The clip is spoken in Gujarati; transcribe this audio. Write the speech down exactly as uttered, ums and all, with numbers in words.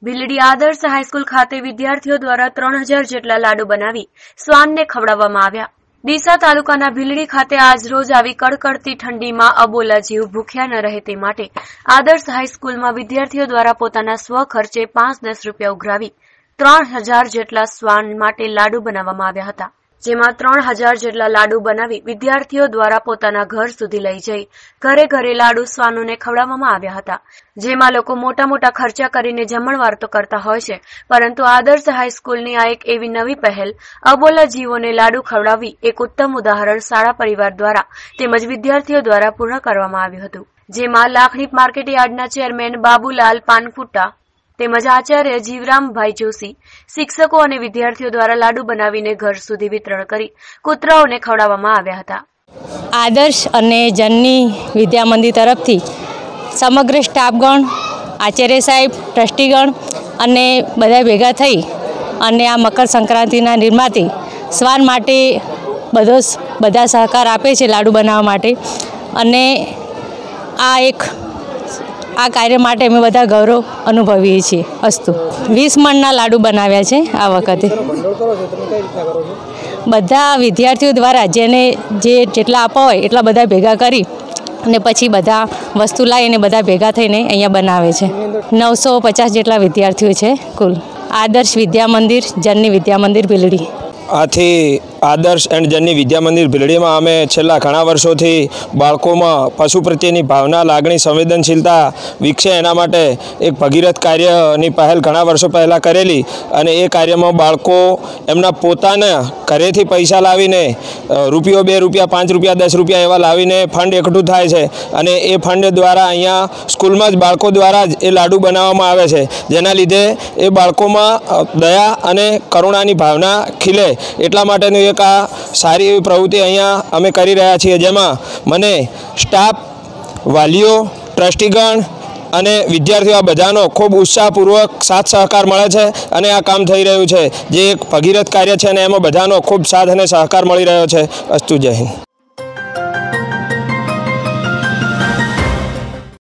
ભીલડી આદર્શ હાઈસ્કૂલ ખાતે વિદ્યાર્થીઓ દ્વારા ત્રણ હજાર જેટલા લાડુ બનાવી શ્વાનને ખવડાવવામાં આવ્યા। ડીસા તાલુકાના ભીલડી ખાતે આજરોજ આવી કડકડતી ઠંડીમાં અબોલા જીવ ભૂખ્યા ન રહે તે માટે આદર્શ હાઈસ્કૂલમાં વિદ્યાર્થીઓ દ્વારા પોતાના સ્વખર્ચે પાંચ દસ રૂપિયા ઉઘરાવી ત્રણ હજાર જેટલા શ્વાન માટે લાડુ બનાવવામાં આવ્યા હતા, જેમાં ત્રણ હજાર જેટલા લાડુ બનાવી વિદ્યાર્થીઓ દ્વારા પોતાના ઘર સુધી લઈ જઈ ઘરે ઘરે લાડુ શ્વાનોને ખવડાવવામાં આવ્યા હતા, જેમાં લોકો મોટા મોટા ખર્ચા કરીને જમણવાર તો કરતા હોય છે, પરંતુ આદર્શ હાઈસ્કૂલની આ એક એવી નવી પહેલ અબોલા જીવોને લાડુ ખવડાવી એક ઉત્તમ ઉદાહરણ શાળા પરિવાર દ્વારા તેમજ વિદ્યાર્થીઓ દ્વારા પૂર્ણ કરવામાં આવ્યું હતું, જેમાં લાખણી માર્કેટ યાર્ડના ચેરમેન બાબુલાલ પાનકુટા તેમજ આચાર્ય જીવરામભાઈ જોશી, શિક્ષકો અને વિદ્યાર્થીઓ દ્વારા લાડુ બનાવીને ઘર સુધી વિતરણ કરી કૂતરાઓને ખવડાવવામાં આવ્યા હતા। આદર્શ અને જનની વિદ્યા મંદિર તરફથી સમગ્ર સ્ટાફગણ, આચાર્ય સાહેબ, ટ્રસ્ટીગણ અને બધા ભેગા થઈ અને આ મકર સંક્રાંતિના નિર્માતે શ્વાન માટે બધો બધા સહકાર આપે છે લાડુ બનાવવા માટે, અને આ એક આ કાર્ય માટે અમે બધા ગૌરવ અનુભવીએ છીએ। અસ્તુ વીસ મણના લાડુ બનાવ્યા છે આ વખતે બધા વિદ્યાર્થીઓ દ્વારા, જેને જે જેટલા આપવા હોય એટલા બધા ભેગા કરી અને પછી બધા વસ્તુ લાવીને બધા ભેગા થઈને અહીંયા બનાવે છે। નવસો પચાસ જેટલા વિદ્યાર્થીઓ છે કુલ। આદર્શ વિદ્યા મંદિર, જનની વિદ્યા મંદિર ભીલડી। આથી આદર્શ એન્ડ જનની વિદ્યા મંદિર ભીલડીમાં અમે છેલ્લા ઘણા વર્ષોથી બાળકોમાં પશુ પ્રત્યેની ભાવના, લાગણી, સંવેદનશીલતા વિકસે એના માટે એક ભગીરથ કાર્યની પહેલ ઘણા વર્ષો પહેલાં કરેલી, અને એ કાર્યમાં બાળકો એમના પોતાના ઘરેથી પૈસા લાવીને રૂપિયો, બે રૂપિયા, પાંચ રૂપિયા, દસ રૂપિયા એવા લાવીને ફંડ એકઠું થાય છે, અને એ ફંડ દ્વારા અહીંયા સ્કૂલમાં જ બાળકો દ્વારા જ એ લાડુ બનાવવામાં આવે છે, જેના લીધે એ બાળકોમાં દયા અને કરુણાની ભાવના ખીલે એટલા માટેનું એક આ સારી એવી પ્રવૃત્તિ અહીંયા અમે કરી રહ્યા છીએ, જેમાં મને સ્ટાફ, વાલીઓ, ટ્રસ્ટીગણ અને વિદ્યાર્થીઓ આ બધાનો ખૂબ ઉત્સાહપૂર્વક સાથ સહકાર મળે છે, અને આ કામ થઈ રહ્યું છે જે એક ભગીરથ કાર્ય છે, અને એમાં બધાનો ખૂબ સાથ અને સહકાર મળી રહ્યો છે। અસ્તુ, જય હિન્દ।